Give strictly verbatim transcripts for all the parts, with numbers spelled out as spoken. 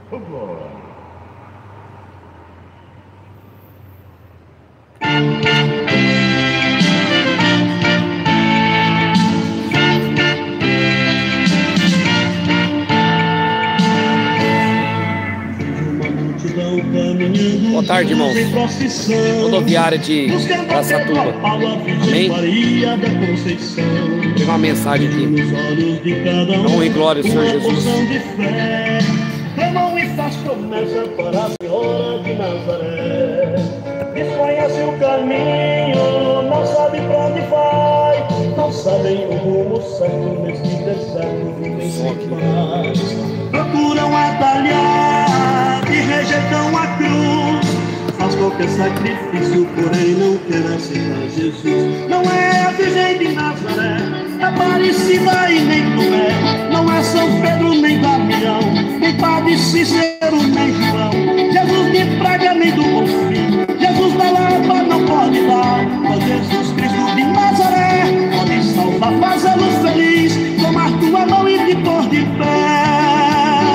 Boa tarde, irmãos. Rodoviária de Araçatuba. Amém? Tem uma mensagem aqui. Honra e glória ao Senhor Jesus. Clamam e faz promessa para a Senhora de Nazaré. Desconhece o caminho, não sabe pra onde vai. Não sabem o rumo certo neste deserto, vivem sem paz. Procuram atalhar e rejeitam a cruz. Faz qualquer sacrifício, porém não quer aceitar Jesus. Não é a Virgem de Nazaré, Aparecida e nem Tomé. Não é São Pedro nem Damião, nem Padre Cícero nem João. Jesus de Praga nem do Bonfim, Jesus da Lapa não pode dar. Ó Jesus Cristo de Nazaré, pode salvar, fazê-lo feliz, tomar tua mão e te pôr de pé.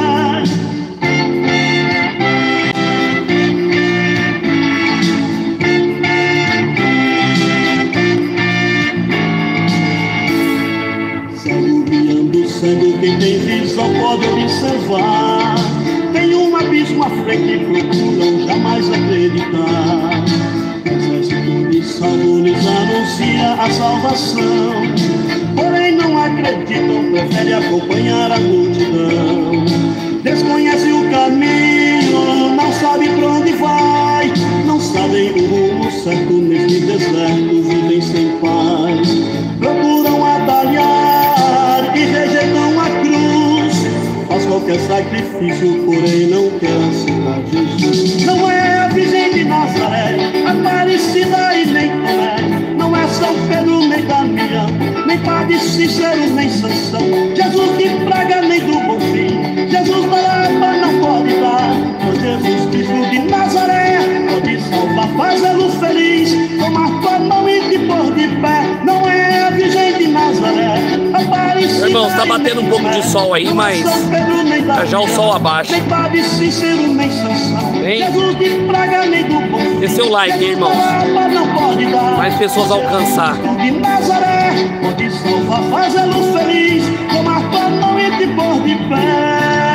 Sendo quem tem visão pode observar. Tem um abismo à frente e procuram jamais acreditar. O exército de salvo lhes anuncia a salvação, porém não acreditam, preferem acompanhar a multidão. Desconhece o caminho, não sabe pra onde vai. Não sabem o rumo certo neste deserto, vivem sem paz. Procuram atalhar e rejeitam a cruz. Faz qualquer sacrifício, porém não quer aceitar Jesus. Não é a Virgem de Nazaré, Aparecida e nem Tomé. Não é São Pedro nem Damião, nem Padre Cícero nem Sansão. Jesus de Praga nem do Bonfim, Jesus da Lapa não pode dar. Ó Jesus Cristo de Nazaré, pode salvar, fazê-lo feliz, tomar tua mão e te pôr de pé. Não é a Virgem de Nazaré, Aparecida. Irmão, está batendo um pouco de sol aí, mas já já o sol abaixa. Nem Padre Cícero nem Sansão, Jesus de Praga nem do Bonfim. Dê seu like, irmãos. Mais pessoas alcançar. De Nazaré, pode salvar, fazê-lo feliz, tomar tua mão e te pôr de pé.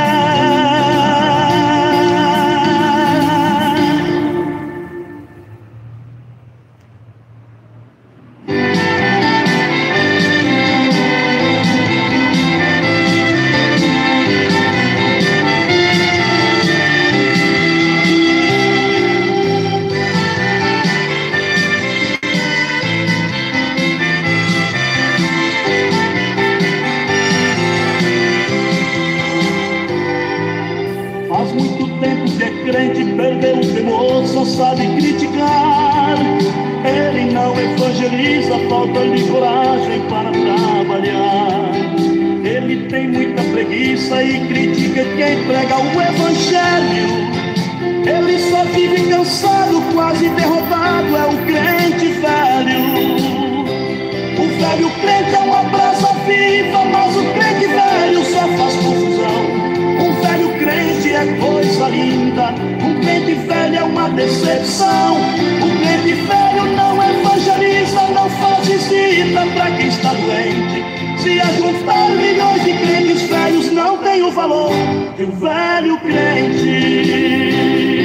Perdeu o temor, só sabe criticar. Ele não evangeliza, falta-lhe coragem para trabalhar. Ele tem muita preguiça e critica quem prega o evangelho. Ele só vive cansado, quase derrotado, é o crente velho. O velho crente é uma brasa viva, mas o crente velho só faz confusão. Um velho crente é coisa linda, um crente velho é uma decepção. Um crente velho não evangeliza, não faz visita pra quem está doente. Se ajuntar milhões de crentes velhos, não tem o valor de um velho crente.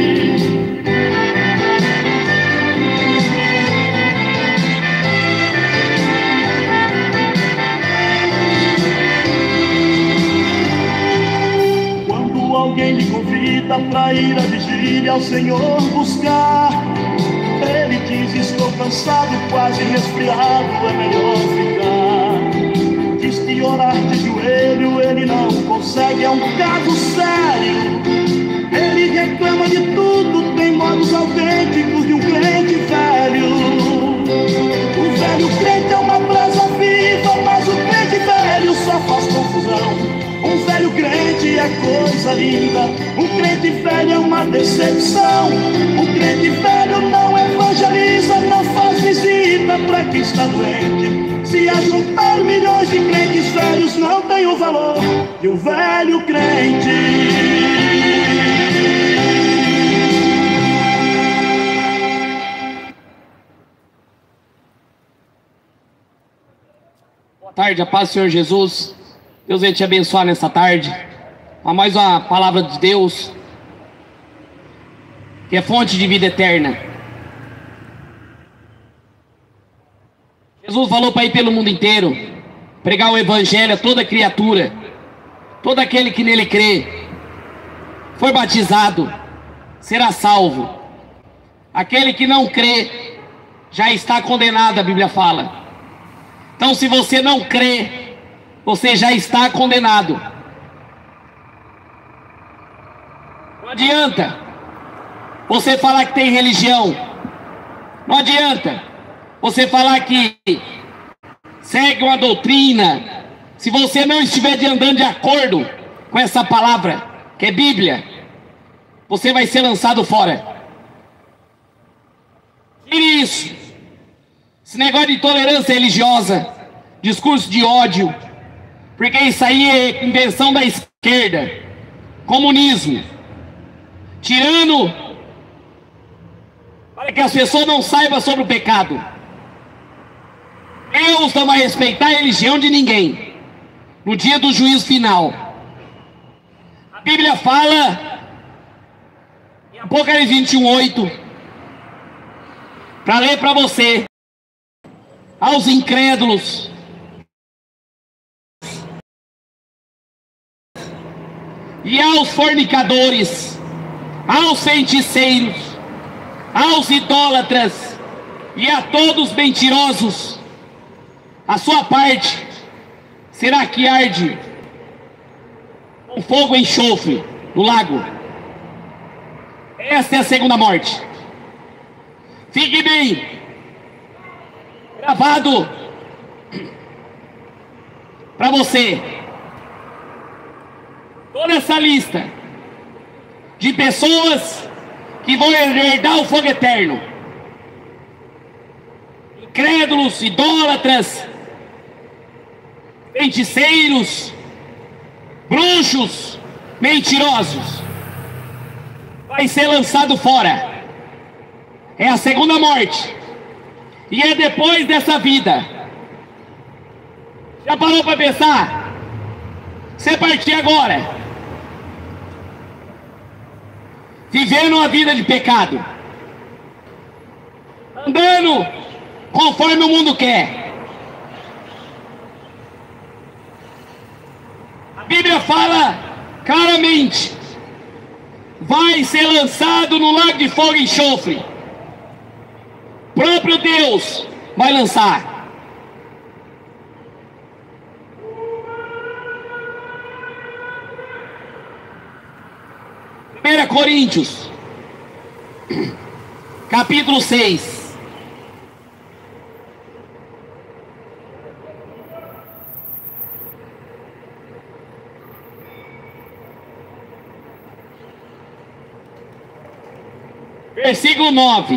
Alguém lhe convida para ir à vigília ao Senhor buscar. Ele diz: estou cansado, quase resfriado, é melhor ficar. Diz que orar de joelho ele não consegue, é um caso sério. Ele reclama de tudo, tem modos autênticos de um crente velho. O velho crente é uma brasa viva, mas o crente velho só faz confusão. Um velho crente é coisa linda, um crente velho é uma decepção. Um crente velho não evangeliza, não faz visita pra quem está doente. Se ajuntar milhões de crentes velhos, não tem o valor de um velho crente. tarde, a paz do Senhor Jesus. Deus vai te abençoar nessa tarde. A mais uma palavra de Deus, que é fonte de vida eterna. Jesus falou para ir pelo mundo inteiro, pregar o evangelho a toda criatura, todo aquele que nele crê, foi batizado, será salvo. Aquele que não crê, já está condenado, a Bíblia fala. Então, se você não crê, você já está condenado. Não adianta você falar que tem religião. Não adianta você falar que segue uma doutrina, se você não estiver andando de acordo com essa palavra, que é Bíblia, você vai ser lançado fora. Tire isso. Esse negócio de intolerância religiosa, discurso de ódio, porque isso aí é invenção da esquerda, comunismo, tirando para que as pessoas não saibam sobre o pecado. Deus não vai respeitar a religião de ninguém no dia do juízo final. A Bíblia fala em Apocalipse vinte e um, oito, para ler para você: aos incrédulos, e aos fornicadores, aos feiticeiros, aos idólatras e a todos mentirosos, a sua parte será que arde com fogo e enxofre no lago. Esta é a segunda morte. Fique bem gravado para você toda essa lista de pessoas que vão herdar o fogo eterno: incrédulos, idólatras, feiticeiros, bruxos, mentirosos. Vai ser lançado fora. É a segunda morte. E é depois dessa vida. Já parou para pensar? Você partir agora, vivendo uma vida de pecado, andando conforme o mundo quer. A Bíblia fala claramente: vai ser lançado no lago de fogo e enxofre. Próprio Deus vai lançar. primeira Coríntios, capítulo seis. Versículo nove.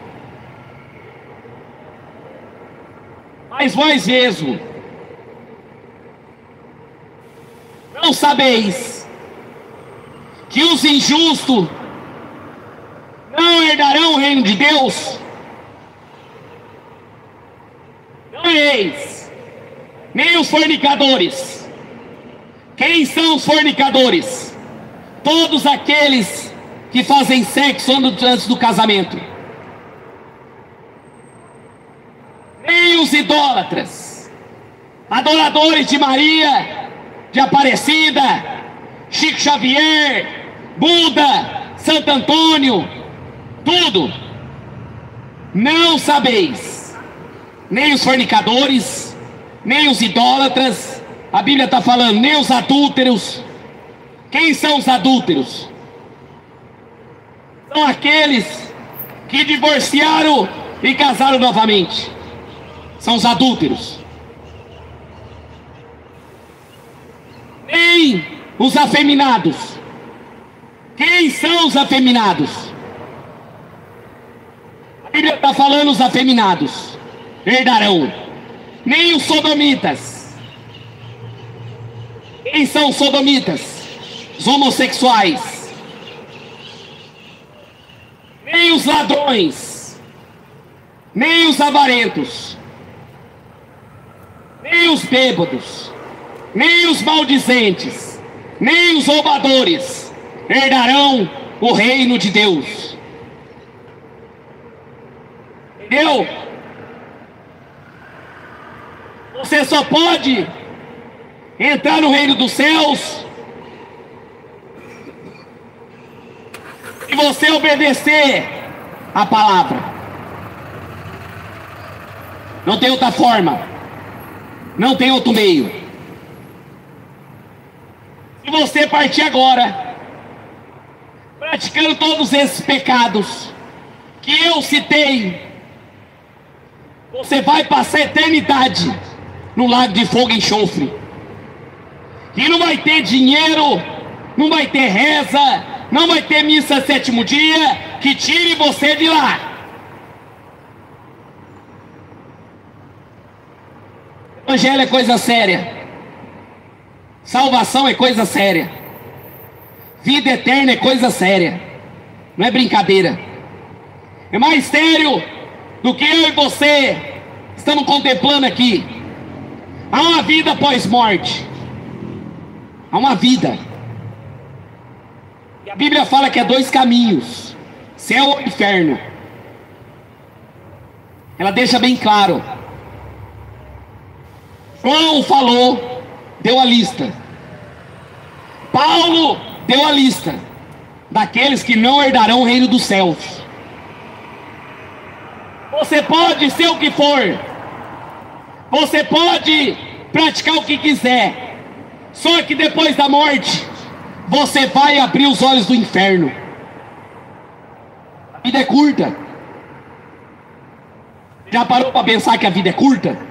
Mas vós mesmo não sabeis que os injustos não herdarão o reino de Deus? Não eis, nem os fornicadores. Quem são os fornicadores? Todos aqueles que fazem sexo antes do casamento. Nem os idólatras, adoradores de Maria, de Aparecida, Chico Xavier, Buda, Santo Antônio, tudo. Não sabeis, nem os fornicadores, nem os idólatras. A Bíblia está falando, nem os adúlteros. Quem são os adúlteros? São aqueles que divorciaram e casaram novamente. São os adúlteros. Nem os afeminados. Quem são os afeminados? A Bíblia está falando: os afeminados herdarão. Nem os sodomitas. Quem são os sodomitas? Os homossexuais. Nem os ladrões. Nem os avarentos. nem os bêbados, nem os maldizentes, nem os roubadores herdarão o reino de Deus. Entendeu? Você só pode entrar no reino dos céus se você obedecer a palavra. Não tem outra forma, não tem outro meio. Se você partir agora, praticando todos esses pecados que eu citei, você vai passar a eternidade no lago de fogo e enxofre. E não vai ter dinheiro, não vai ter reza, não vai ter missa sétimo dia que tire você de lá. Evangelho é coisa séria. Salvação é coisa séria. Vida eterna é coisa séria. Não é brincadeira. É mais sério do que eu e você estamos contemplando aqui. Há uma vida após morte. Há uma vida. E a Bíblia fala que há dois caminhos: céu ou inferno. Ela deixa bem claro. João falou, deu a lista. Paulo deu a lista daqueles que não herdarão o reino dos céus. Você pode ser o que for, você pode praticar o que quiser, só que depois da morte você vai abrir os olhos do inferno. A vida é curta. Já parou para pensar que a vida é curta?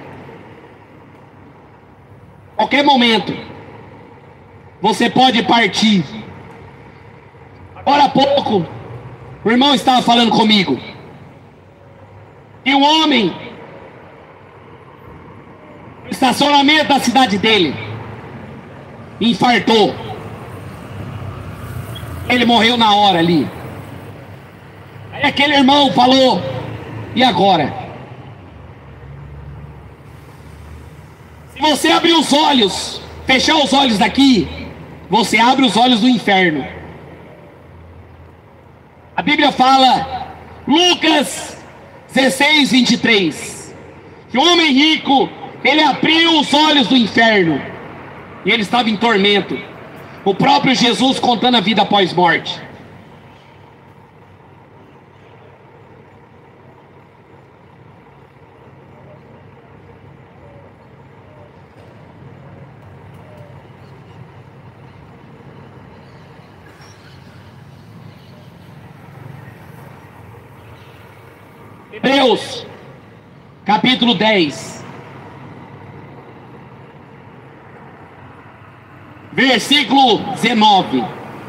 Qualquer momento você pode partir. Agora há pouco o irmão estava falando comigo, e um homem no estacionamento da cidade dele infartou. Ele morreu na hora ali. Aí aquele irmão falou: e agora? Se você abrir os olhos, fechar os olhos daqui, você abre os olhos do inferno. A Bíblia fala, Lucas dezesseis, vinte e três, que o homem rico, ele abriu os olhos do inferno, e ele estava em tormento. O próprio Jesus contando a vida após morte. Hebreus, capítulo dez, versículo dezenove.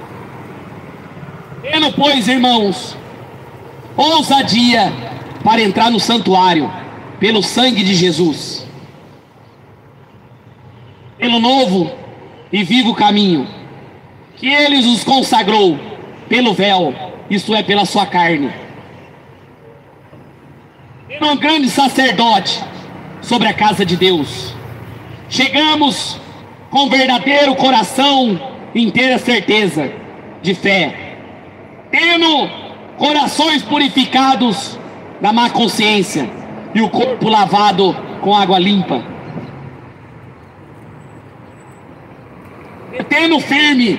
Tendo, pois, irmãos, ousadia para entrar no santuário, pelo sangue de Jesus, pelo novo e vivo caminho, que ele os consagrou pelo véu, isto é, pela sua carne, um grande sacerdote sobre a casa de Deus. Chegamos com verdadeiro coração, inteira certeza de fé, tendo corações purificados da má consciência e o corpo lavado com água limpa, tendo firme,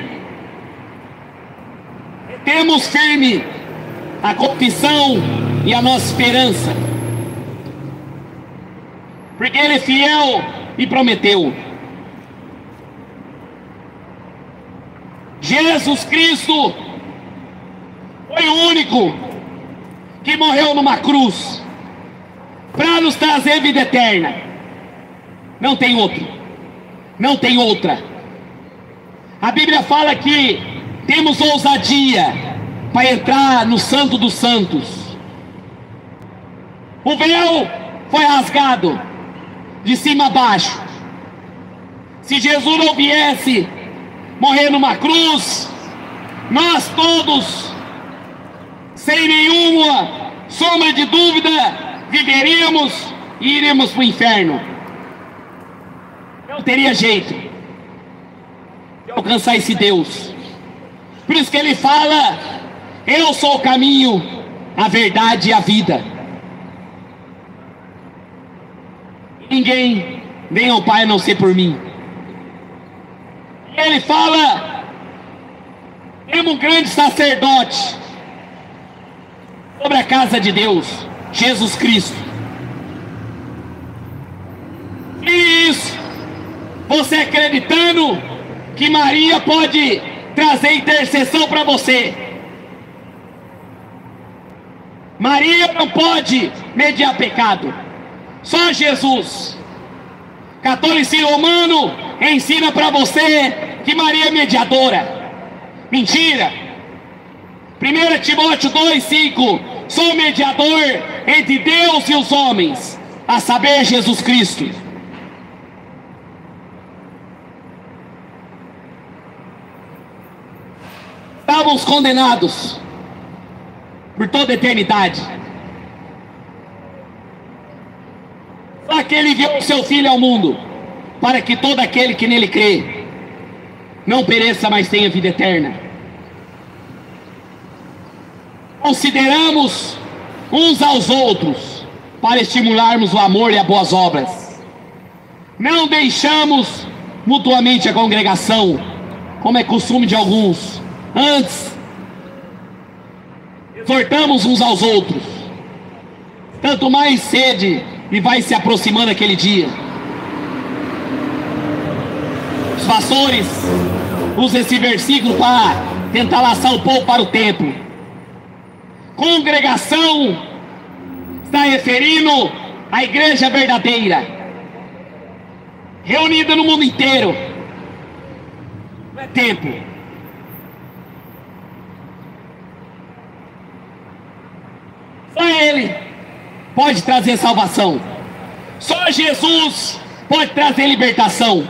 temos firme a confissão e a nossa esperança, porque Ele é fiel e prometeu. Jesus Cristo foi o único que morreu numa cruz para nos trazer vida eterna. Não tem outro, não tem outra. A Bíblia fala que temos ousadia para entrar no Santo dos Santos. O véu foi rasgado de cima a baixo. Se Jesus não viesse morrer numa cruz, nós todos, sem nenhuma sombra de dúvida, viveríamos e iríamos para o inferno. não teria jeito de alcançar esse Deus. Por isso que ele fala: eu sou o caminho, a verdade e a vida. Ninguém vem ao Pai a não ser por mim. Ele fala: temos um grande sacerdote sobre a casa de Deus, Jesus Cristo. E isso, você acreditando que Maria pode trazer intercessão para você. Maria não pode mediar pecado, só Jesus. Catolicismo romano ensina para você que Maria é mediadora. Mentira. primeiro Timóteo dois, cinco: sou mediador entre Deus e os homens, a saber, Jesus Cristo. Estávamos condenados por toda a eternidade. Só que ele enviou o seu Filho ao mundo, para que todo aquele que nele crê não pereça, mas tenha vida eterna. Consideramos uns aos outros para estimularmos o amor e as boas obras. Não deixamos mutuamente a congregação, como é costume de alguns. Antes, exortamos uns aos outros, tanto mais sede e vai se aproximando aquele dia. Os pastores usam esse versículo para tentar laçar um pouco para o tempo. Congregação está referindo à igreja verdadeira, reunida no mundo inteiro. Não é tempo. Só Ele pode trazer salvação. Só Jesus pode trazer libertação.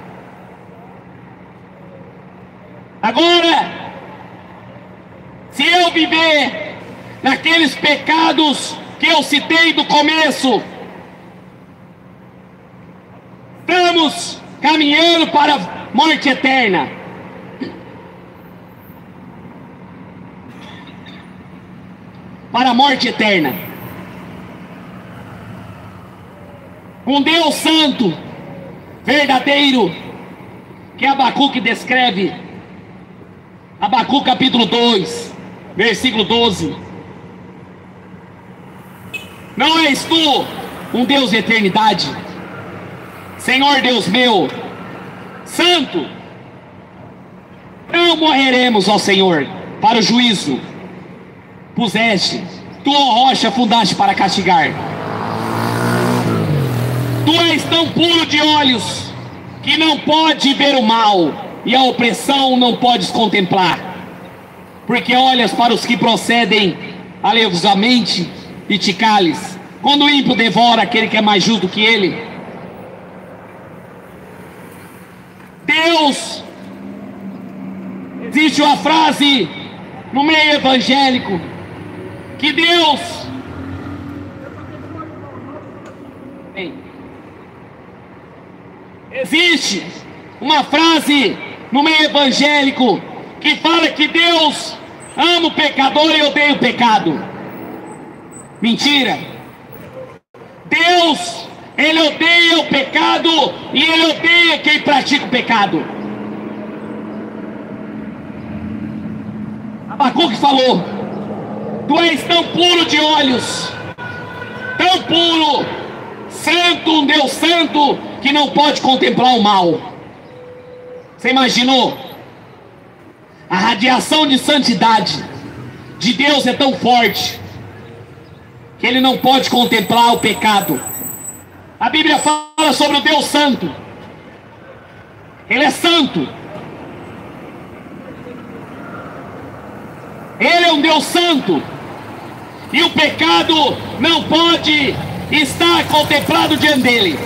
Agora, se eu viver naqueles pecados que eu citei do começo, estamos caminhando para a morte eterna. Para a morte eterna. Um Deus santo, verdadeiro, que Abacuque descreve. Abacuque capítulo dois, versículo doze. Não és tu um Deus de eternidade, Senhor Deus meu, santo? Não morreremos, ó Senhor, para o juízo. Puseste, tu, ó rocha, fundaste para castigar. Tu és tão puro de olhos que não pode ver o mal, e a opressão não podes contemplar, porque olhas para os que procedem alevosamente e te cales, quando o ímpio devora aquele que é mais justo que ele. Deus, existe uma frase no meio evangélico, que Deus Ei. existe uma frase no meio evangélico que fala que Deus ama o pecador e odeia o pecado. Mentira. Deus, Ele odeia o pecado e Ele odeia quem pratica o pecado. Abacuque falou: tu és tão puro de olhos, tão puro, santo, um Deus santo, que não pode contemplar o mal. Você imaginou? A radiação de santidade de Deus é tão forte que Ele não pode contemplar o pecado. A Bíblia fala sobre o Deus santo. Ele é santo. Ele é um Deus santo. E o pecado não pode estar contemplado diante dele.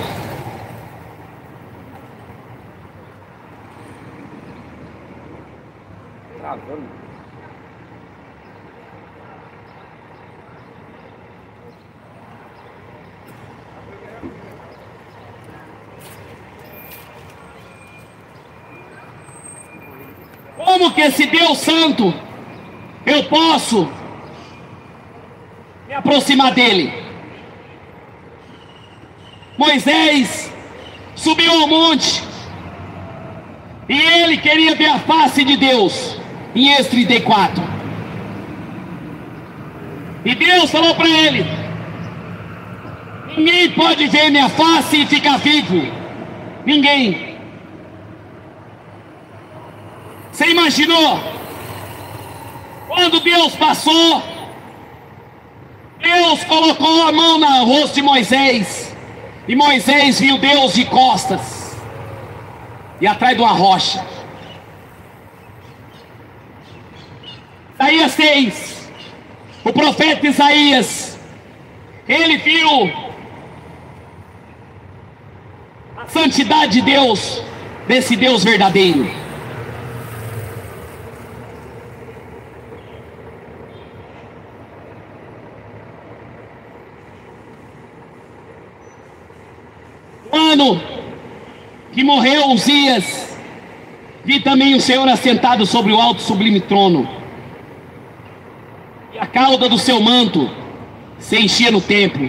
que esse Deus santo, eu posso me aproximar dele. Moisés subiu ao monte e ele queria ver a face de Deus, em Êxodo trinta e quatro. E Deus falou para ele: ninguém pode ver minha face e ficar vivo. Ninguém. Você imaginou? Quando Deus passou, Deus colocou a mão no rosto de Moisés, e Moisés viu Deus de costas e atrás de uma rocha. Isaías seis, o profeta Isaías, ele viu a santidade de Deus, desse Deus verdadeiro. No ano que morreu Uzias, vi também o Senhor assentado sobre o alto sublime trono, e a cauda do seu manto se enchia no templo.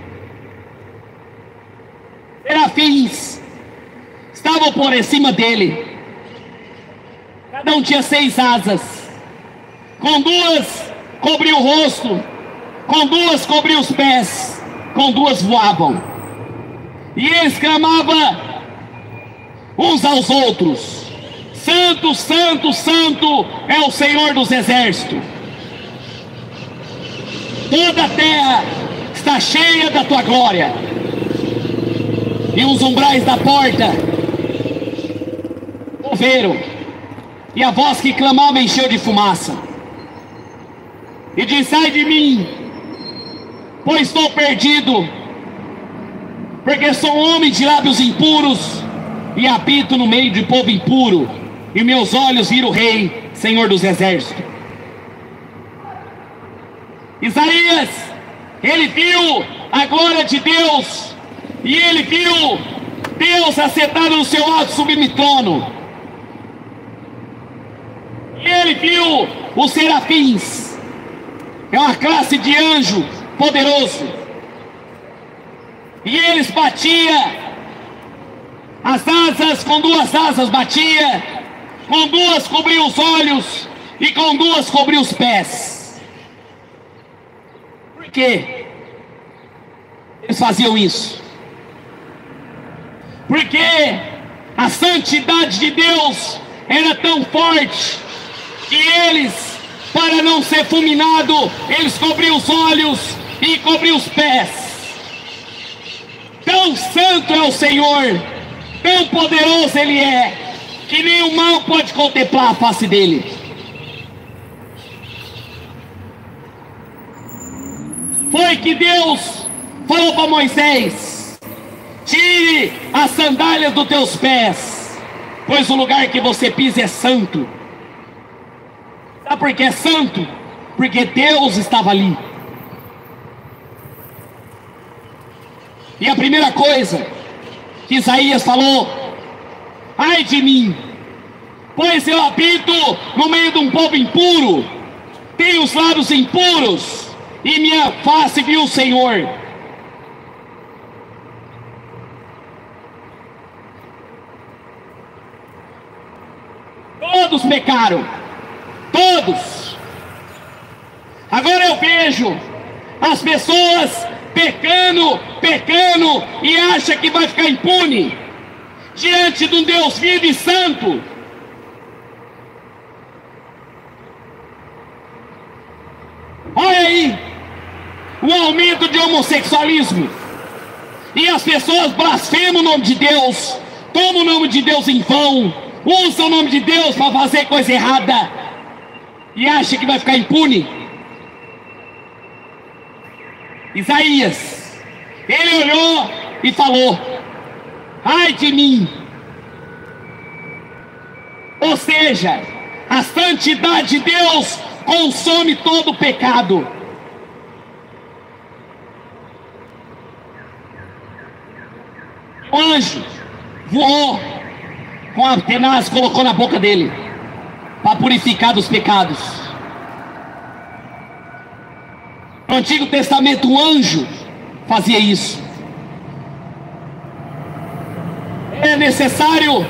Serafins estavam por cima dele, cada um tinha seis asas, com duas cobriu o rosto, com duas cobriu os pés, com duas voavam, e eles clamavam uns aos outros: Santo, Santo, Santo é o Senhor dos exércitos. Toda a terra está cheia da tua glória. E os umbrais da porta moveram, e a voz que clamava encheu de fumaça, e disse: sai de mim, pois estou perdido, porque sou homem de lábios impuros, e habito no meio de povo impuro, e meus olhos viram o Rei, Senhor dos exércitos. Isaías, ele viu a glória de Deus, e ele viu Deus assentado no seu alto sublime trono. E ele viu os serafins, é uma classe de anjo poderoso, e eles batiam as asas, com duas asas batia, com duas cobriu os olhos, e com duas cobriu os pés. Por quê eles faziam isso? Porque a santidade de Deus era tão forte que eles, para não ser fulminado, eles cobriam os olhos e cobriam os pés. Tão santo é o Senhor, tão poderoso Ele é, que nem o mal pode contemplar a face dele. Foi que Deus falou para Moisés: tire as sandálias dos teus pés, pois o lugar que você pisa é santo. Sabe por que é santo? Porque Deus estava ali. E a primeira coisa que Isaías falou: ai de mim, pois eu habito no meio de um povo impuro, tenho os lábios impuros, e minha face viu o Senhor. Todos pecaram, todos. Agora eu vejo as pessoas pecando, pecando, e acha que vai ficar impune diante de um Deus vivo e santo. Olha aí o aumento de homossexualismo, e as pessoas blasfemam o nome de Deus, tomam o nome de Deus em vão, usam o nome de Deus para fazer coisa errada, e acha que vai ficar impune. Isaías, ele olhou e falou: ai de mim. Ou seja, a santidade de Deus consome todo o pecado. O anjo voou com a tenaz, colocou na boca dele. para purificar dos pecados. No Antigo Testamento, o anjo fazia isso. É necessário.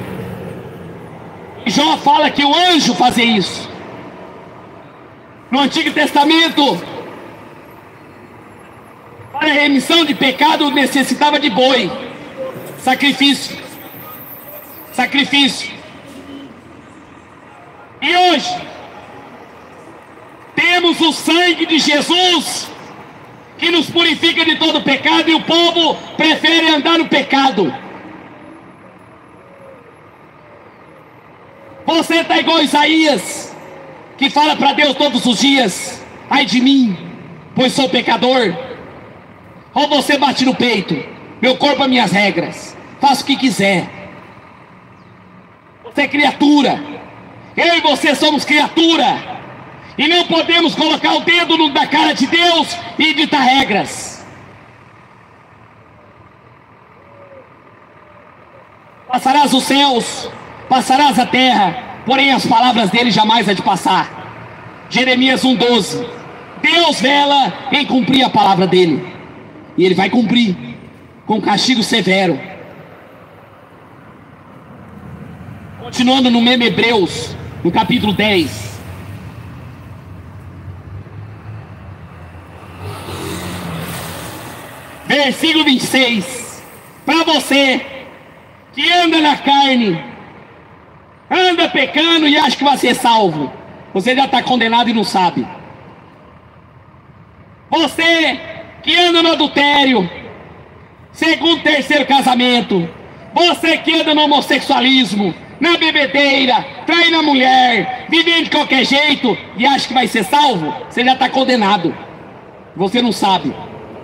Jó fala que o anjo fazia isso. No Antigo Testamento, para a remissão de pecado, necessitava de boi, sacrifício, sacrifício. E hoje, temos o sangue de Jesus, que nos purifica de todo pecado, e o povo prefere andar no pecado. Você está igual Isaías, que fala para Deus todos os dias: ai de mim, pois sou pecador. Ou você bate no peito: meu corpo é minhas regras, faça o que quiser. Você é criatura, eu e você somos criatura, e não podemos colocar o dedo no, na cara de Deus e ditar regras. Passarás os céus, passarás a terra, porém as palavras dele jamais há de passar. Jeremias um, doze. Deus vela em cumprir a palavra dele, e ele vai cumprir com castigo severo. Continuando no mesmo Hebreus, no capítulo dez. Versículo vinte e seis. Para você que anda na carne, anda pecando e acha que vai ser salvo, você já está condenado e não sabe. Você que anda no adultério, segundo, terceiro casamento, você que anda no homossexualismo, na bebedeira, traindo a mulher, vivendo de qualquer jeito e acha que vai ser salvo, você já está condenado. Você não sabe.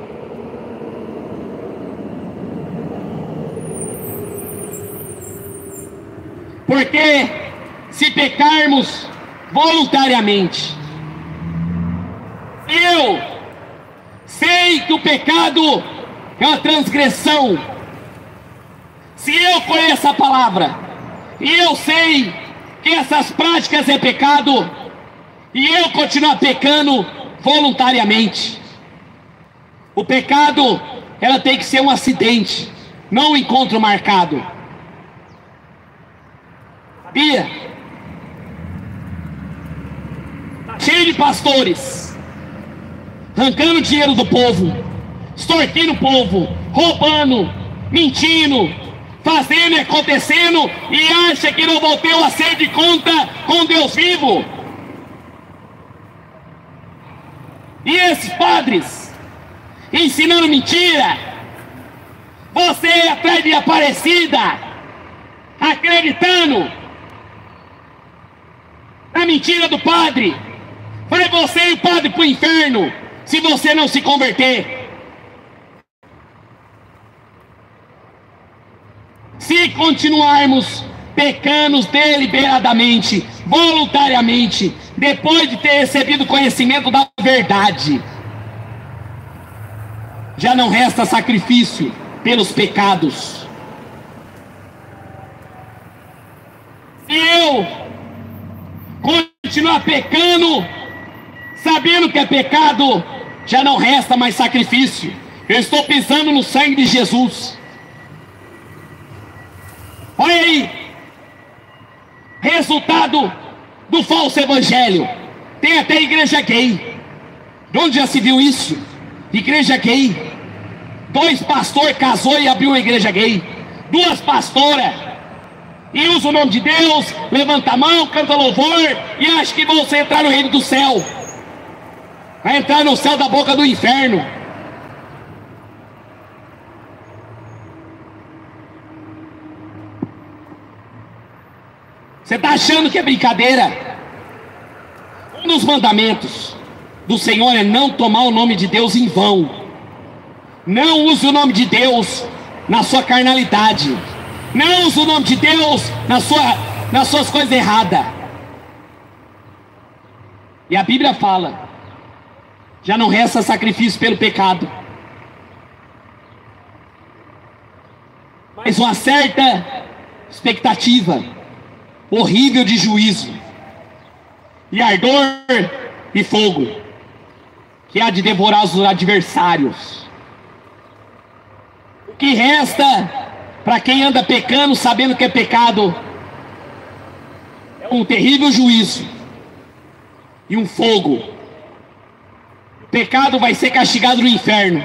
Porque se pecarmos voluntariamente, eu sei que o pecado é uma transgressão. Se eu conheço a palavra e eu sei que essas práticas é pecado, e eu continuar pecando voluntariamente, o pecado, ela tem que ser um acidente, não um encontro marcado. Sabia? Cheio de pastores arrancando dinheiro do povo, extorquindo o povo, roubando, mentindo, fazendo e acontecendo, e acha que não vão ter o acerto de conta com Deus vivo. E esses padres ensinando mentira, você atrás de Aparecida, acreditando na mentira do padre, vai você e o padre para o inferno, se você não se converter. Se continuarmos pecando deliberadamente, voluntariamente, depois de ter recebido conhecimento da verdade, já não resta sacrifício pelos pecados. Se eu continuar pecando, sabendo que é pecado, já não resta mais sacrifício. Eu estou pisando no sangue de Jesus. Olha aí, resultado do falso evangelho. Tem até igreja gay. De onde já se viu isso? Igreja gay. Dois pastores casou e abriu uma igreja gay. Duas pastoras, e usa o nome de Deus, levanta a mão, canta louvor, e acha que vão entrar no reino do céu. Vai entrar no céu da boca do inferno. Você está achando que é brincadeira? Um dos mandamentos do Senhor é não tomar o nome de Deus em vão. Não use o nome de Deus na sua carnalidade. Não use o nome de Deus na sua, nas suas coisas erradas. E a Bíblia fala: já não resta sacrifício pelo pecado, mas uma certa expectativa horrível de juízo. e ardor e fogo, que há de devorar os adversários. O que resta para quem anda pecando, sabendo que é pecado, é um terrível juízo e um fogo. O pecado vai ser castigado no inferno.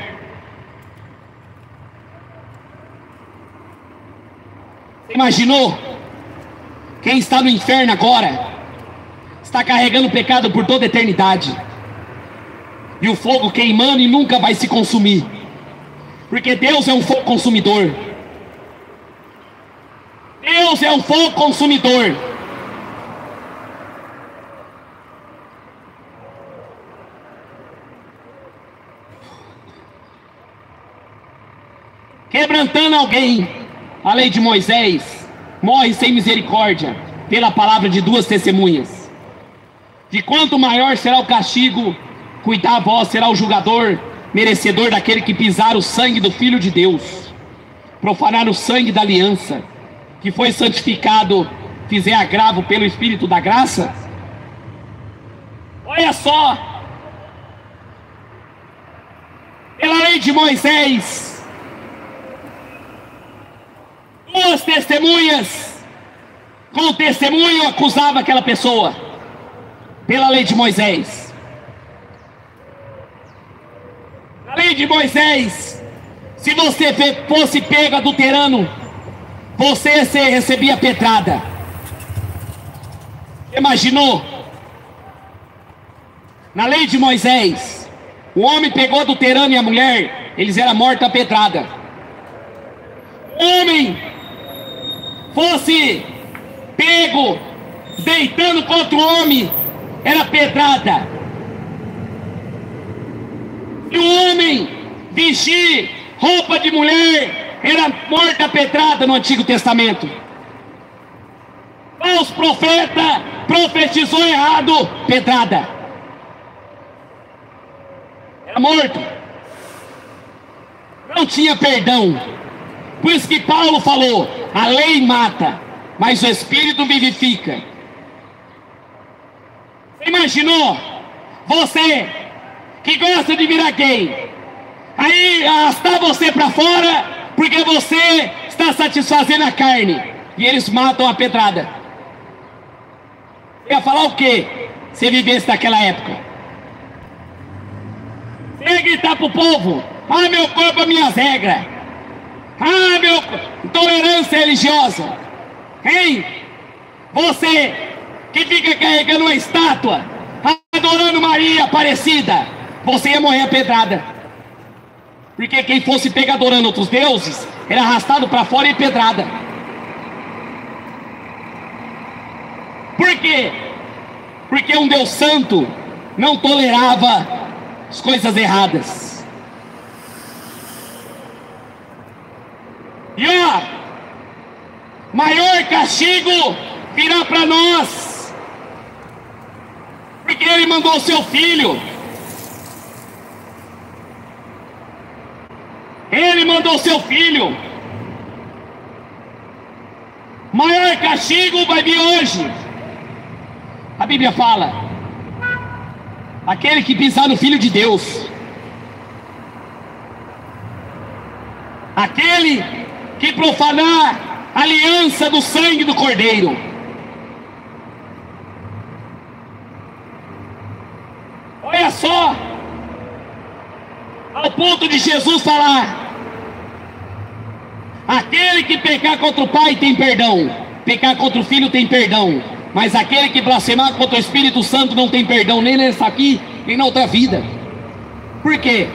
Você imaginou? Quem está no inferno agora está carregando o pecado por toda a eternidade, e o fogo queimando e nunca vai se consumir, porque Deus é um fogo consumidor. Deus é um fogo consumidor. Quebrantando alguém, a lei de Moisés morre sem misericórdia pela palavra de duas testemunhas. De quanto maior será o castigo, cuidar vós será o julgador, merecedor daquele que pisar o sangue do Filho de Deus, profanar o sangue da aliança, que foi santificado, fizer agravo pelo Espírito da graça. Olha só, pela lei de Moisés, duas testemunhas com testemunho acusava aquela pessoa, pela lei de Moisés. Na lei de Moisés, se você fosse pego adulterando, você recebia pedrada. Imaginou? Na lei de Moisés, o homem pegou adulterando e a mulher, eles eram mortos a pedrada. O homem fosse pego deitando contra o homem, era pedrada. E o homem vestir roupa de mulher, era morta a pedrada no Antigo Testamento. Os profetas profetizou errado, pedrada. Era morto. Não tinha perdão. Por isso que Paulo falou, a lei mata, mas o Espírito vivifica. Você imaginou? Você que gosta de virar gay, aí arrastar você para fora, porque você está satisfazendo a carne, e eles matam a pedrada. Ia falar o quê? Se vivesse naquela época? Você ia gritar pro povo, ah, meu corpo, minhas regras. Ah, meu, intolerância religiosa. Hein? Você que fica carregando uma estátua, adorando Maria Aparecida, você ia morrer a pedrada. Porque quem fosse pego adorando outros deuses, era arrastado para fora e pedrada. Por quê? Porque um Deus santo não tolerava as coisas erradas. E ó, maior castigo virá para nós, porque Ele mandou o seu Filho. Ele mandou o seu Filho. Maior castigo vai vir hoje. A Bíblia fala, aquele que pisar no Filho de Deus, aquele que profanar a aliança do sangue do Cordeiro. Olha só, ao ponto de Jesus falar, aquele que pecar contra o Pai tem perdão, pecar contra o Filho tem perdão, mas aquele que blasfemar contra o Espírito Santo não tem perdão, nem nessa aqui, nem na outra vida. Por quê?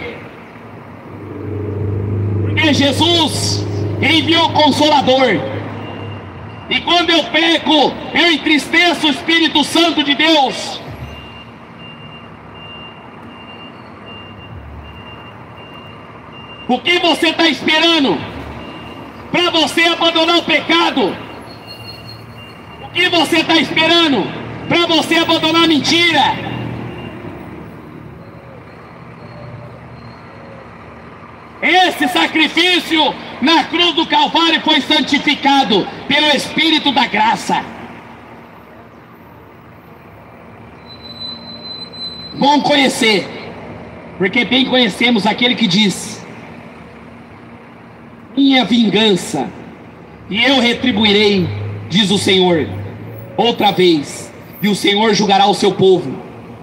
Porque Jesus enviou o Consolador, e quando eu peco, eu entristeço o Espírito Santo de Deus. O que você está esperando para você abandonar o pecado? O que você está esperando para você abandonar a mentira? Esse sacrifício na cruz do Calvário foi santificado pelo Espírito da graça. bom conhecer, porque bem conhecemos aquele que diz: minha vingança, e eu retribuirei, diz o Senhor. Outra vez, e o Senhor julgará o seu povo.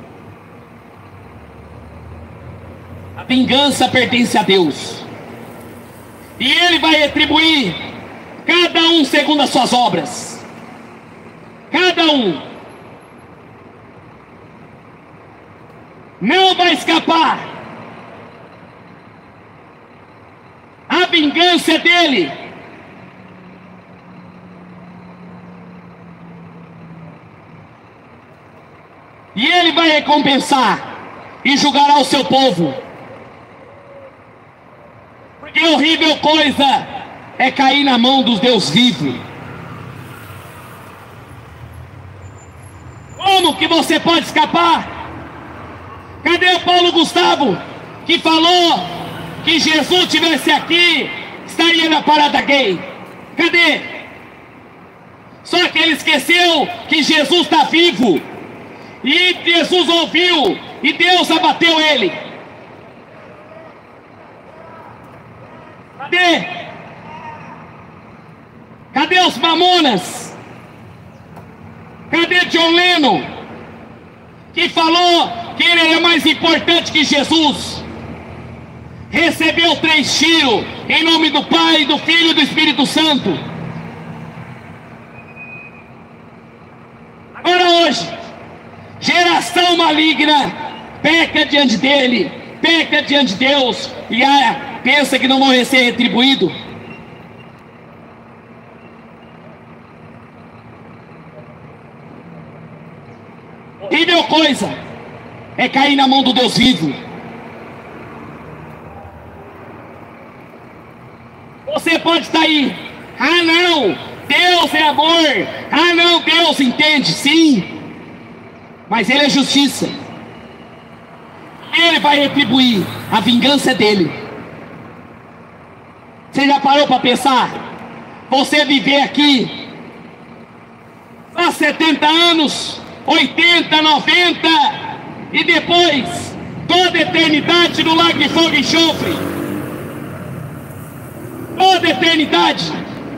A vingança pertence a Deus, e Ele vai retribuir cada um segundo as suas obras. Cada um não vai escapar. A vingança é dele. E ele vai recompensar e julgará o seu povo. Porque horrível coisa é cair na mão dos Deus vivos. Como que você pode escapar? Cadê o Paulo Gustavo, que falou que Jesus estivesse aqui, estaria na parada gay? Cadê? Só que ele esqueceu que Jesus está vivo. E Jesus ouviu, e Deus abateu ele. Cadê? Cadê os mamonas? Cadê John Lennon, que falou que ele era mais importante que Jesus? Recebeu três tiros em nome do Pai, do Filho e do Espírito Santo. Agora hoje, geração maligna peca diante dele, peca diante de Deus, e ah, pensa que não vão ser retribuídos. Horrível coisa é cair na mão do Deus vivo. Você pode estar aí: ah não, Deus é amor, ah não, Deus entende. Sim, mas Ele é justiça. Ele vai retribuir. A vingança é dele. Você já parou para pensar? Você viver aqui há setenta anos, oitenta, noventa, e depois toda a eternidade no lago de fogo e enxofre. Toda a eternidade.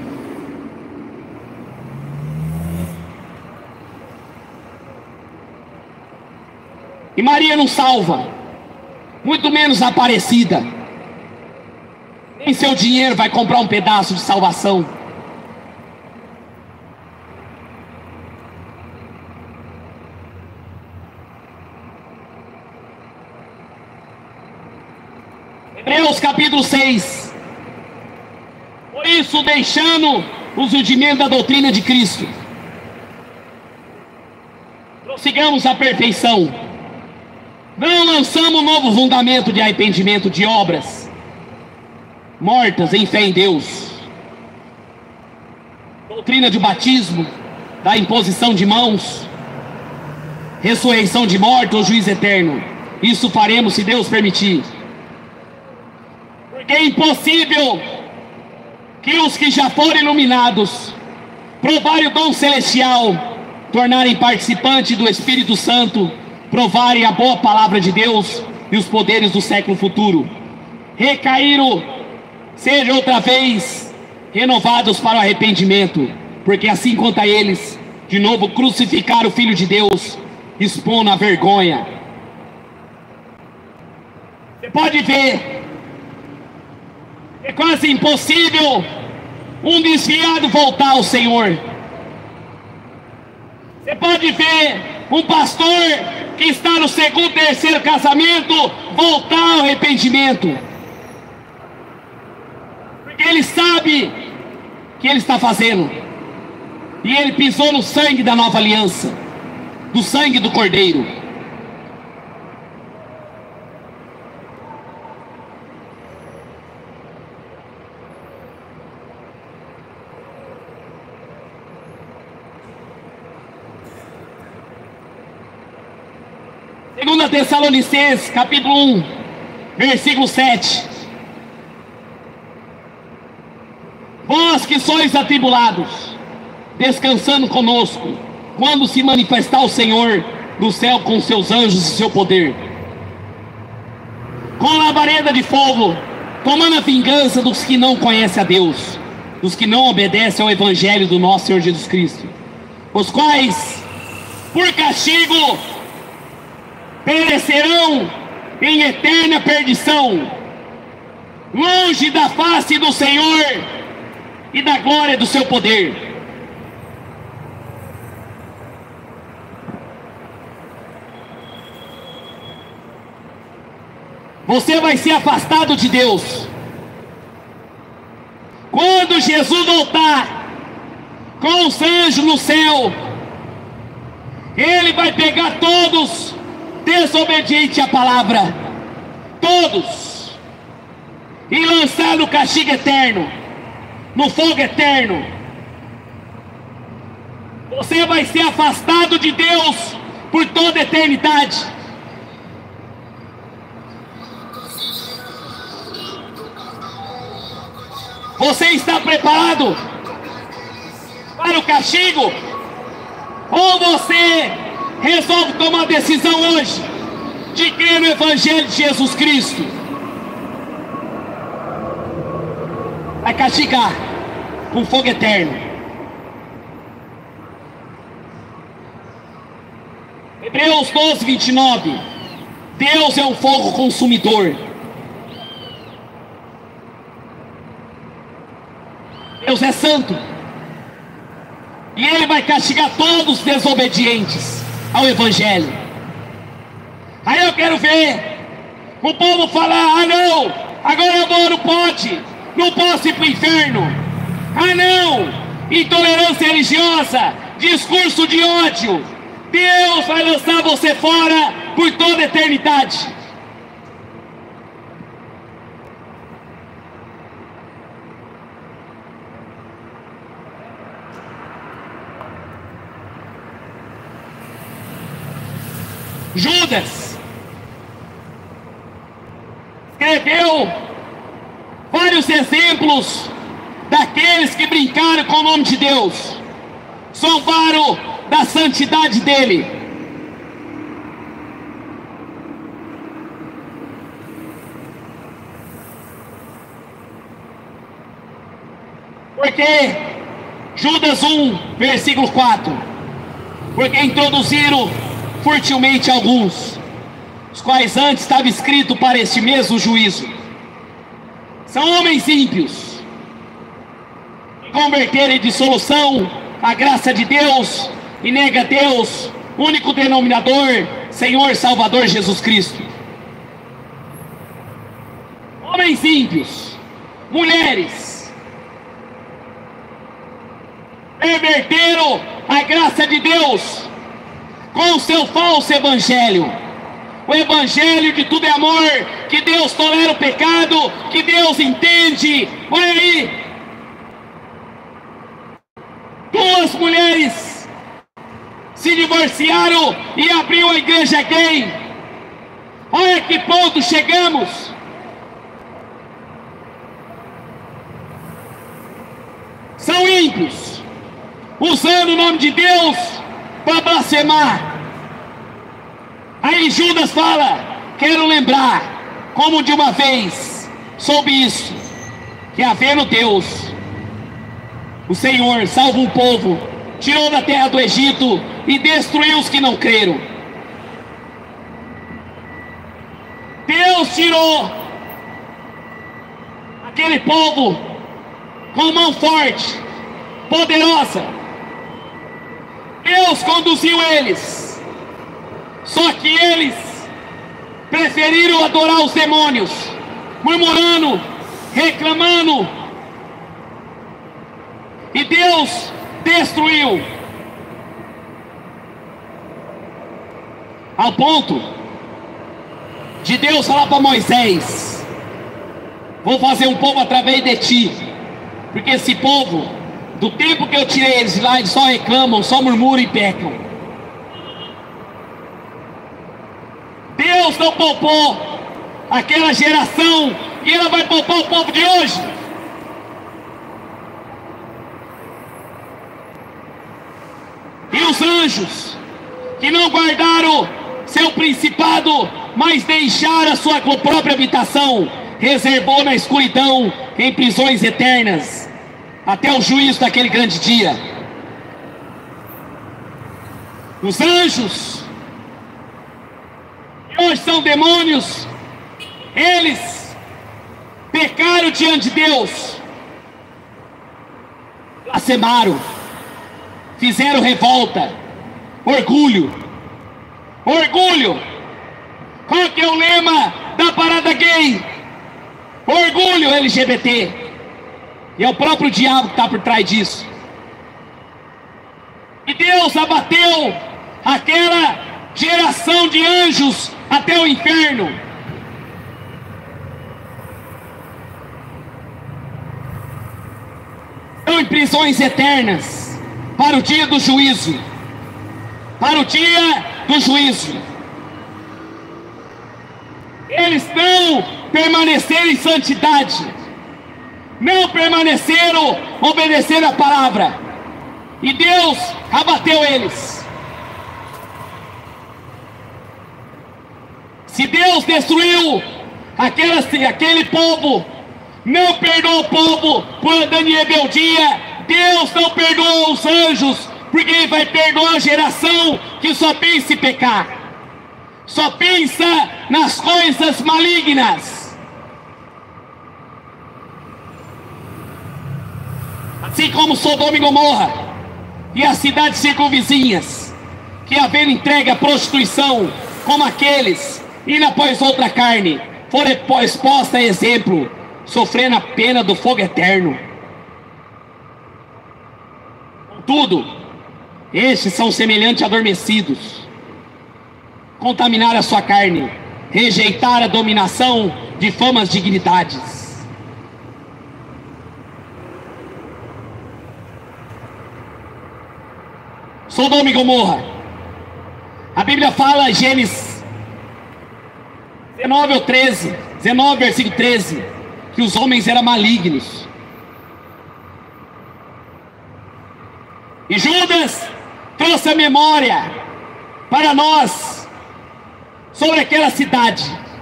E Maria não salva, muito menos a Aparecida. Nem seu dinheiro vai comprar um pedaço de salvação. Hebreus capítulo seis. Por isso, deixando os rudimentos da doutrina de Cristo, prossigamos a perfeição. Não lançamos um novo fundamento de arrependimento de obras mortas em fé em Deus. Doutrina de batismo, da imposição de mãos, ressurreição de mortos ou juízo eterno. Isso faremos se Deus permitir. Porque é impossível que os que já foram iluminados, provarem o dom celestial, tornarem participantes do Espírito Santo, provarem a boa palavra de Deus e os poderes do século futuro, recaíram, sejam outra vez renovados para o arrependimento, porque assim quanto a eles, de novo crucificaram o Filho de Deus, expondo a vergonha. Você pode ver, é quase impossível um desviado voltar ao Senhor. Você pode ver um pastor que está no segundo, terceiro casamento voltar ao arrependimento, porque ele sabe que ele está fazendo, e ele pisou no sangue da nova aliança, do sangue do Cordeiro. Segunda Tessalonicenses, capítulo um, versículo sete. Vós que sois atribulados, descansando conosco, quando se manifestar o Senhor, do céu com seus anjos e seu poder, com labareda de fogo, tomando a vingança dos que não conhecem a Deus, dos que não obedecem ao evangelho do nosso Senhor Jesus Cristo, os quais, por castigo, perecerão em eterna perdição, longe da face do Senhor e da glória do seu poder. Você vai ser afastado de Deus. Quando Jesus voltar com os anjos no céu, Ele vai pegar todos desobedientes à palavra, todos, e lançar no castigo eterno, no fogo eterno. Você vai ser afastado de Deus por toda a eternidade. Você está preparado para o castigo? Ou você resolve tomar decisão hoje de crer no Evangelho de Jesus Cristo? Vai castigar com fogo eterno. Hebreus doze, vinte e nove. Deus é um fogo consumidor. Deus é santo, e Ele vai castigar todos os desobedientes ao Evangelho. Aí eu quero ver o povo falar: ah não, agora eu vou, não pode, não posso ir para o inferno. Ah não, intolerância religiosa, discurso de ódio. Deus vai lançar você fora por toda a eternidade. Judas escreveu vários exemplos daqueles que brincaram com o nome de Deus, zombaram da santidade dele. Porque Judas um, versículo quatro, porque introduziram furtivamente alguns, os quais antes estava escrito para este mesmo juízo. São homens ímpios, que converteram em dissolução a graça de Deus e nega a Deus, único denominador, Senhor Salvador Jesus Cristo. Homens ímpios, mulheres, perverteram a graça de Deus com o seu falso evangelho. O evangelho de tudo é amor, que Deus tolera o pecado, que Deus entende. Olha aí, duas mulheres se divorciaram e abriu a igreja gay. Olha que ponto chegamos. São ímpios, usando o nome de Deus para blasfemar. Aí Judas fala: quero lembrar, como de uma vez soube isso, que havendo Deus, o Senhor salva um povo, tirou da terra do Egito e destruiu os que não creram. Deus tirou aquele povo com mão forte, poderosa. Deus conduziu eles, só que eles preferiram adorar os demônios, murmurando, reclamando, e Deus destruiu, ao ponto de Deus falar para Moisés: vou fazer um povo através de ti, porque esse povo, do tempo que eu tirei eles de lá, eles só reclamam, só murmuram e pecam. Deus não poupou aquela geração, e ela vai poupar o povo de hoje. E os anjos que não guardaram seu principado, mas deixaram a sua própria habitação, reservou na escuridão, em prisões eternas, até o juízo daquele grande dia. Os anjos, que hoje são demônios, eles pecaram diante de Deus, blasfemaram, fizeram revolta, orgulho, orgulho. Qual que é o lema da parada gay? Orgulho L G B T. E é o próprio diabo que está por trás disso. E Deus abateu aquela geração de anjos até o inferno. Estão em prisões eternas para o dia do juízo. Para o dia do juízo. Eles não permaneceram em santidade, não permaneceram obedecendo a palavra, e Deus abateu eles. Se Deus destruiu aquela, aquele povo, não perdoou o povo por andar em rebeldia, Deus não perdoou os anjos, porque Ele vai perdoar a geração que só pensa em pecar, só pensa nas coisas malignas. Assim como Sodoma e Gomorra e as cidades circunvizinhas, que havendo entregue à prostituição, como aqueles, indo após outra carne, foram expostas a exemplo, sofrendo a pena do fogo eterno. Contudo, estes são semelhantes a adormecidos, contaminar a sua carne, rejeitar a dominação de famas dignidades. Sodoma e Gomorra, a Bíblia fala, Gênesis dezenove ou treze, dezenove versículo treze, que os homens eram malignos. E Judas trouxe a memória para nós sobre aquela cidade.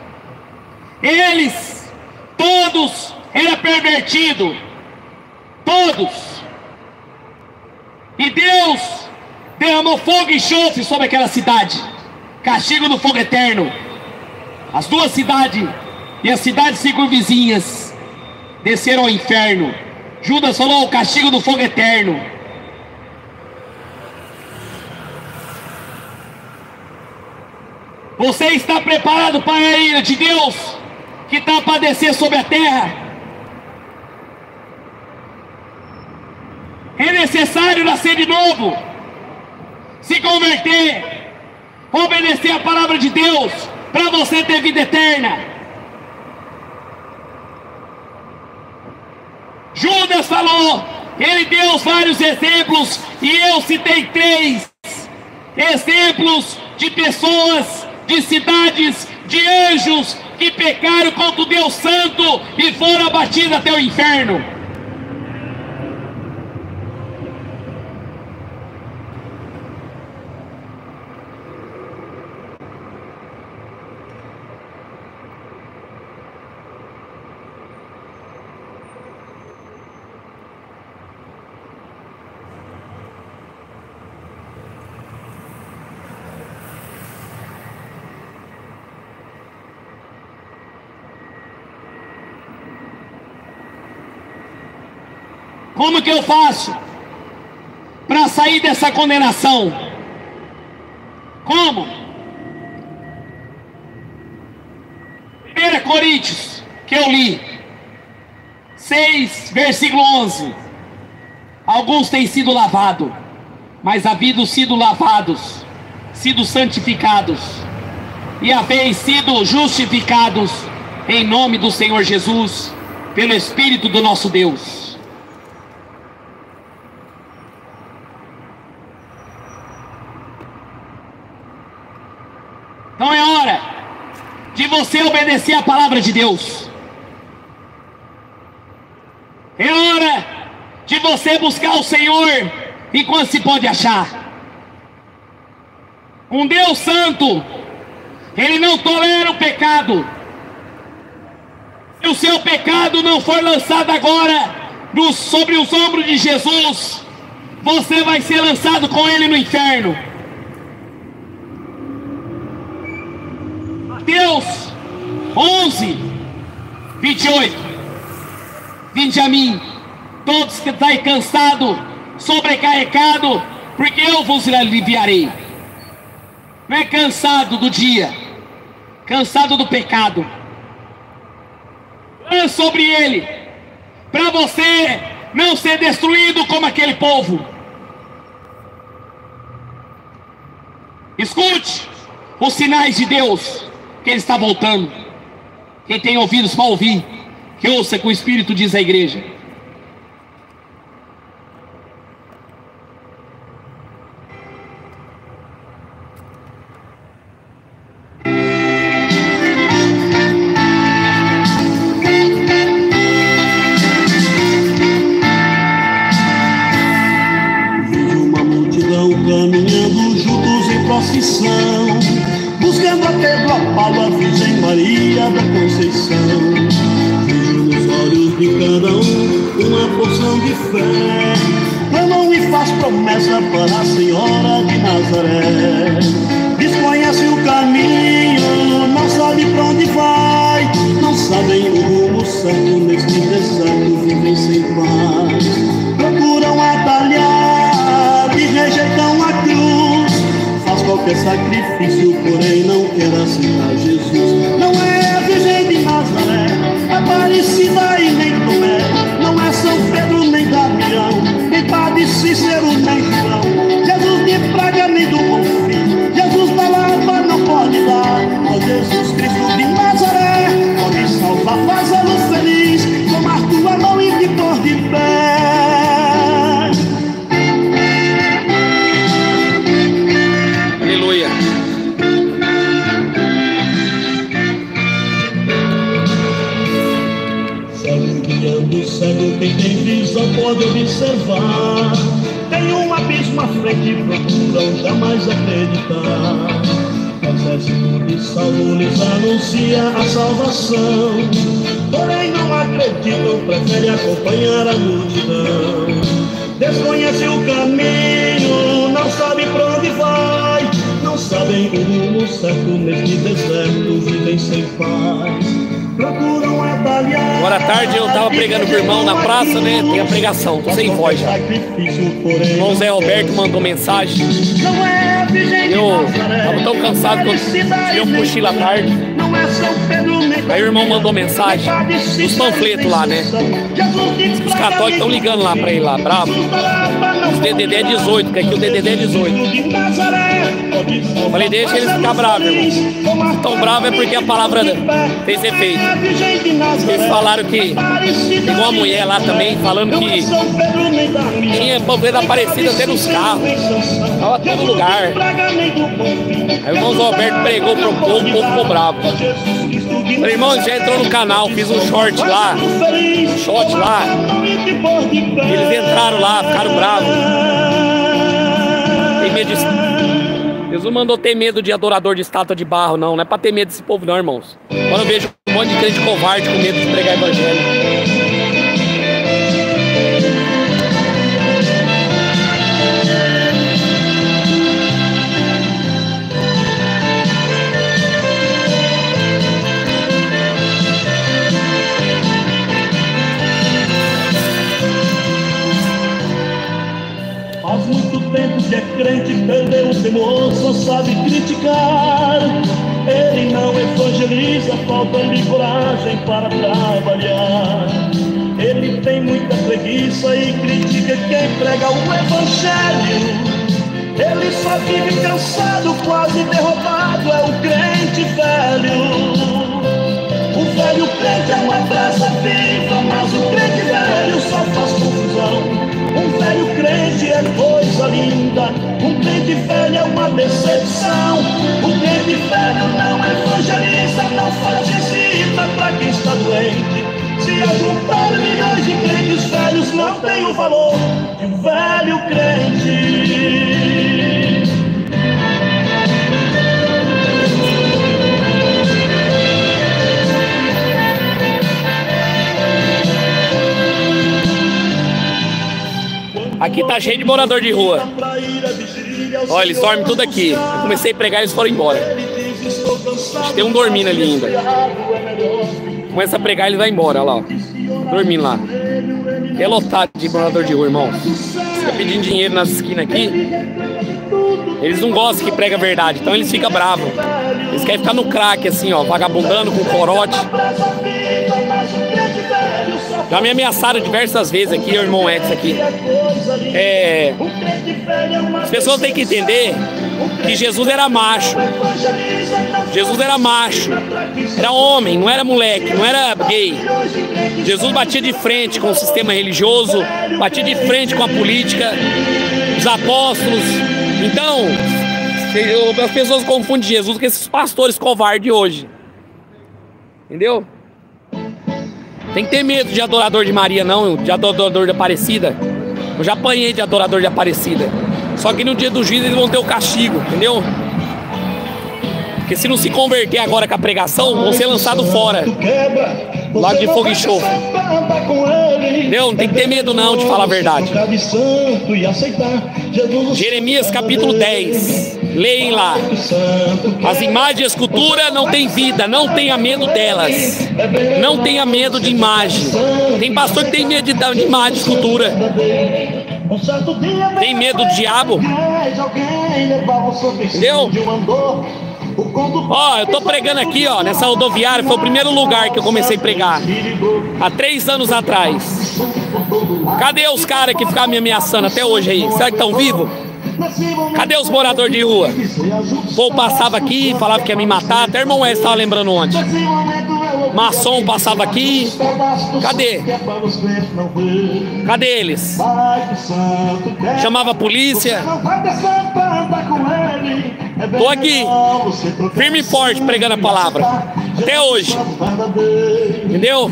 Eles todos eram pervertidos, todos. E Deus derramou fogo e enxofre sobre aquela cidade, castigo do fogo eterno. As duas cidades e as cidades circunvizinhas desceram ao inferno. Judas falou o castigo do fogo eterno. Você está preparado para a ira de Deus que está a padecer sobre a terra? É necessário nascer de novo, se converter, obedecer a palavra de Deus, para você ter vida eterna. Judas falou, ele deu vários exemplos, e eu citei três exemplos de pessoas, de cidades, de anjos que pecaram contra o Deus Santo e foram abatidos até o inferno. Como que eu faço para sair dessa condenação? Como? primeira Coríntios, que eu li, seis, versículo onze. Alguns têm sido lavados, mas havido sido lavados, sido santificados, e haveis sido justificados em nome do Senhor Jesus, pelo Espírito do nosso Deus. Então é hora de você obedecer a palavra de Deus. É hora de você buscar o Senhor enquanto se pode achar. Um Deus santo, Ele não tolera o pecado. Se o seu pecado não for lançado agora no, sobre os ombros de Jesus, você vai ser lançado com Ele no inferno. Mateus onze, vinte e oito. Vinde a mim, todos que estáis cansados, sobrecarregados, porque eu vos aliviarei. Não é cansado do dia, cansado do pecado. É sobre ele, para você não ser destruído como aquele povo. Escute os sinais de Deus, que Ele está voltando. Quem tem ouvidos para ouvir, que ouça que o Espírito diz à igreja. Caminhando juntos em procissão, buscando a Pedro, a Paulo, a Virgem Maria da Conceição. Vejo nos olhos de cada um uma porção de fé, clamam e faz promessa para a Senhora de Nazaré. Desconhece o caminho, não sabe pra onde vai, não sabem o rumo certo, neste deserto vivem sem paz. Procuram atalhar e rejeitam a cruz, faz qualquer sacrifício, porém não quer aceitar Jesus. Não é a Virgem de Nazaré, Aparecida e nem Tomé, não é São Pedro nem Damião, nem Padre Cícero nem João, Jesus de Praga nem do Bonfim, Jesus da Lapa não pode dar. Ó Jesus Cristo de Nazaré, pode salvar, fazê-lo feliz, tomar tua mão e te pôr de pé. Aleluia. Cego guiando cego, quem tem visão pode observar. Tem um abismo à frente, procuram jamais acreditar. O exército de Saulo lhes anuncia a salvação, porém não acreditam, preferem acompanhar a multidão. Desconhece o caminho, não sabe pra onde vai, não sabem o rumo certo, neste deserto vivem sem paz. Procuram atalhar. Agora à tarde eu tava pregando pro irmão na praça, né? Tem a pregação, tô sem voz já. O irmão Zé Alberto mandou mensagem. Eu tava tão cansado que eu tive um cochilo à tarde. Aí o irmão mandou mensagem, os panfletos lá, né? Os católicos estão ligando lá pra ele lá, bravo. Os D D D é dezoito, que aqui o D D D é dezoito. Eu falei, deixa eles ficar bravos, irmão. Tão bravo é porque a palavra fez efeito. Eles falaram que tem uma mulher lá também falando que tinha panfleto Aparecida até nos carros, tava todo lugar. Aí o irmão Zé Alberto pregou pro povo, o povo ficou bravo. Meu irmão já entrou no canal, fiz um short lá, um short lá. Eles entraram lá, ficaram bravos. Tem medo de... Deus não mandou ter medo de adorador de estátua de barro, não. Não é pra ter medo desse povo, não, irmãos. Quando eu vejo um monte de crente covarde com medo de pregar evangelho. Faz muito tempo que é crente, perdeu o temor, só sabe criticar. Ele não evangeliza, falta-lhe coragem para trabalhar. Ele tem muita preguiça e critica quem prega o evangelho. Ele só vive cansado, quase derrotado, é o crente velho. O velho crente é uma brasa viva, mas o crente velho só faz confusão. Um velho crente é coisa linda, um crente velho é uma decepção. O crente velho não evangeliza, não faz visita para quem está doente. Se ajuntar milhões de crentes velhos, não tem o valor de um velho crente. Aqui tá cheio de morador de rua. Ó, eles dormem tudo aqui. Eu comecei a pregar e eles foram embora. Tem um dormindo ali ainda. Começa a pregar e ele vai embora, olha lá, ó. Dormindo lá. É lotado de morador de rua, irmãos. Fica pedindo dinheiro nas esquinas aqui. Eles não gostam que prega a verdade, então eles ficam bravos. Eles querem ficar no crack, assim, ó, vagabundando com corote. Já me ameaçaram diversas vezes aqui, o irmão Edson aqui. É... As pessoas têm que entender que Jesus era macho. Jesus era macho. Era homem, não era moleque, não era gay. Jesus batia de frente com o sistema religioso, batia de frente com a política, os apóstolos. Então, as pessoas confundem Jesus com esses pastores covardes hoje. Entendeu? Tem que ter medo de adorador de Maria, não, de adorador de Aparecida. Eu já apanhei de adorador de Aparecida. Só que no dia do juízo eles vão ter o castigo, entendeu? Porque se não se converter agora com a pregação, vão ser lançados fora. Lago de fogo e enxofre. Entendeu? Não tem que ter medo não de falar a verdade. Jeremias capítulo dez. Leem lá. As imagens de escultura não têm vida, não tenha medo delas. Não tenha medo de imagem. Tem pastor que tem medo de, de imagem de escultura. Tem medo do diabo? Entendeu? Ó, eu tô pregando aqui, ó, nessa rodoviária. Foi o primeiro lugar que eu comecei a pregar há três anos atrás. Cadê os caras que ficavam me ameaçando até hoje aí? Será que estão vivos? Cadê os moradores de rua? O povo passava aqui, falava que ia me matar. Até o irmão Wes estava lembrando ontem. Maçom passava aqui. Cadê? Cadê eles? Chamava a polícia. Tô aqui, firme e forte, pregando a palavra. Até hoje. Entendeu?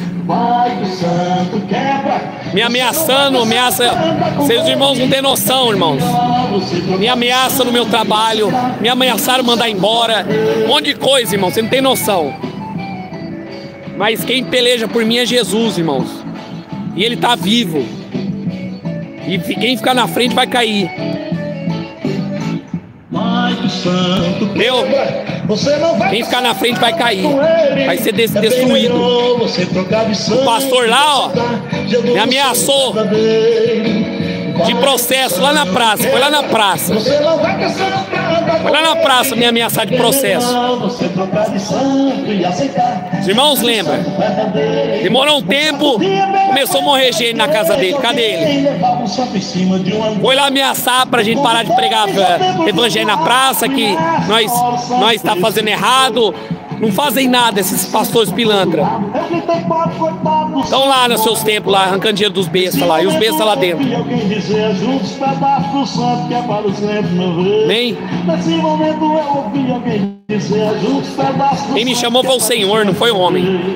Me ameaçando, ameaça. Seus irmãos não têm noção, irmãos. Me ameaça no meu trabalho. Me ameaçaram mandar embora. Um monte de coisa, irmão. Você não tem noção. Mas quem peleja por mim é Jesus, irmãos. E Ele tá vivo. E quem ficar na frente vai cair. Meu, quem ficar na frente vai cair. Vai ser destruído. O pastor lá, ó, me ameaçou de processo lá na praça. Foi lá na praça. Foi lá na praça me ameaçar de processo. Os irmãos lembram? Demorou um tempo, começou a morrer gente na casa dele. Cadê ele? Foi lá ameaçar pra gente parar de pregar evangelho na praça, que nós nós está fazendo errado. Não fazem nada esses pastores pilantra. Estão lá nos seus templos, lá, arrancando dinheiro dos bestas lá. E os bestas lá dentro. Amém? Quem me chamou foi o Senhor, não foi o homem.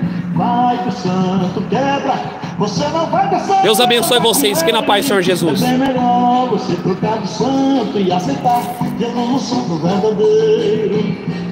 Deus abençoe vocês. Fiquem na paz, Senhor Jesus. É melhor você trocar de santo e aceitar Jesus, o santo verdadeiro.